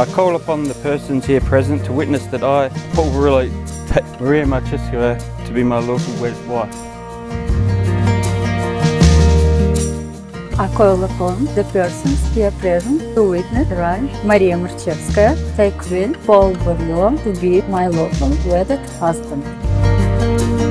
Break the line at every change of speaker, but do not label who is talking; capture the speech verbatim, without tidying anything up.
call upon the persons here present to witness that I, Paul Verrilli, take Maria Marchiscua to be my lawful wedded wife.
I call upon the persons here present to witness that I, Maria Marchiscua, take Paul Verrilli to be my lawful wedded husband.